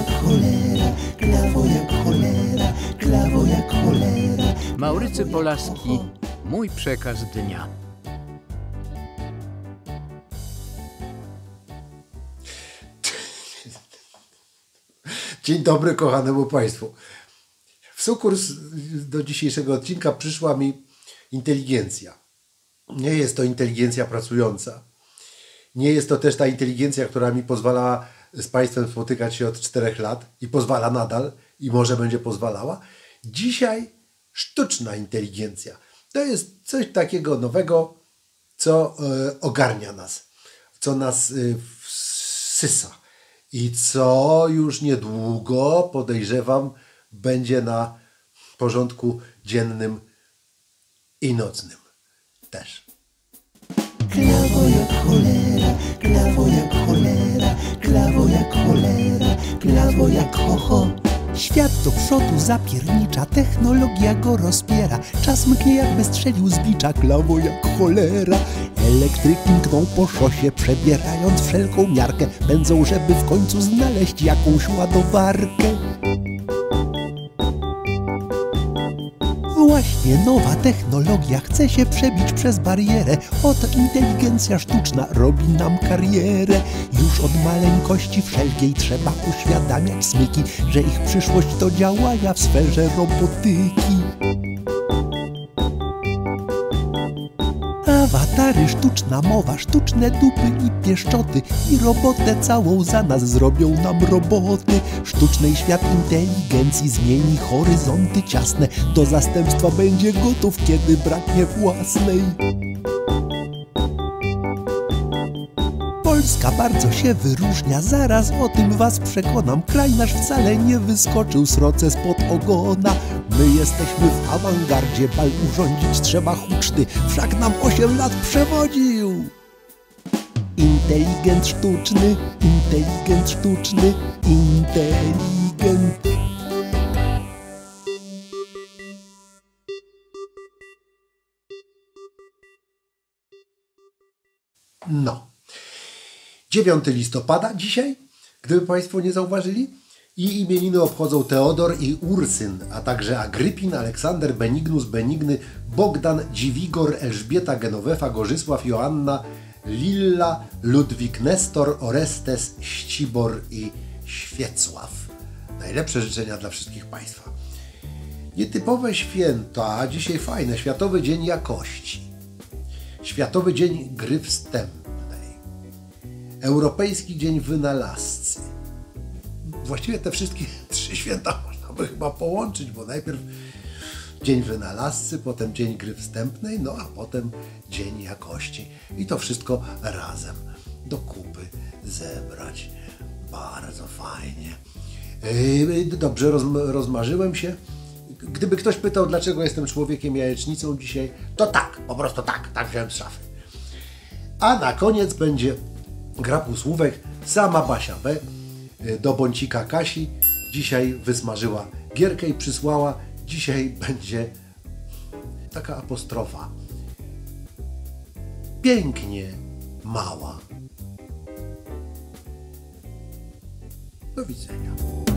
jak cholera, klawo jak cholera, klawo jak cholera. Maurycy Polaski, mój przekaz dnia. Dzień dobry kochanemu Państwu. W sukurs do dzisiejszego odcinka przyszła mi inteligencja. Nie jest to inteligencja pracująca. Nie jest to też ta inteligencja, która mi pozwala z Państwem spotykać się od 4 lat i pozwala nadal i może będzie pozwalała. Dzisiaj sztuczna inteligencja. To jest coś takiego nowego, co ogarnia nas, co nas wsysa i co już niedługo, podejrzewam, będzie na porządku dziennym i nocnym też. Klawo jak cholera, klawo jak cholera, klawo jak cholera, klawo jak ho. Świat do przodu zapiernicza, technologia go rozpiera. Czas mknie jakby strzelił z bicza, klawo jak cholera. Elektryki mkną po szosie, przebierając wszelką miarkę. Pędzą, żeby w końcu znaleźć jakąś ładowarkę. Właśnie nowa technologia chce się przebić przez barierę. Oto inteligencja sztuczna robi nam karierę. Już od maleńkości wszelkiej trzeba uświadamiać smyki, że ich przyszłość to działania w sferze robotyki. Awatary, sztuczna mowa, sztuczne dupy i pieszczoty i robotę całą za nas zrobią nam roboty. Sztuczny świat inteligencji zmieni horyzonty ciasne. Do zastępstwa będzie gotów, kiedy braknie własnej. Polska bardzo się wyróżnia, zaraz o tym was przekonam. Kraj nasz wcale nie wyskoczył sroce spod ogona. My jesteśmy w awangardzie, bal urządzić trzeba huczny, wszak nam 8 lat przewodził. Inteligent sztuczny, inteligent sztuczny, inteligent. No. 9 listopada dzisiaj, gdyby Państwo nie zauważyli. I imieniny obchodzą Teodor i Ursyn, a także Agrypin, Aleksander, Benignus, Benigny, Bogdan, Dziwigor, Elżbieta, Genowefa, Gorzysław, Joanna, Lilla, Ludwik, Nestor, Orestes, Ścibor i Świecław. Najlepsze życzenia dla wszystkich Państwa. Nietypowe święta, dzisiaj fajne. Światowy Dzień Jakości. Światowy Dzień Gry Wstępnej. Europejski Dzień Wynalazcy. Właściwie te wszystkie 3 święta można by chyba połączyć, bo najpierw Dzień Wynalazcy, potem Dzień Gry Wstępnej, no a potem Dzień Jakości. I to wszystko razem do kupy zebrać. Bardzo fajnie. Dobrze, rozmarzyłem się. Gdyby ktoś pytał, dlaczego jestem człowiekiem jajecznicą dzisiaj, to tak, po prostu tak wziąłem z szafy. A na koniec będzie gra półsłówek. Sama Basia B. do Bącika Kasi dzisiaj wysmażyła gierkę i przysłała. Dzisiaj będzie taka apostrofa. Pięknie mała. Do widzenia.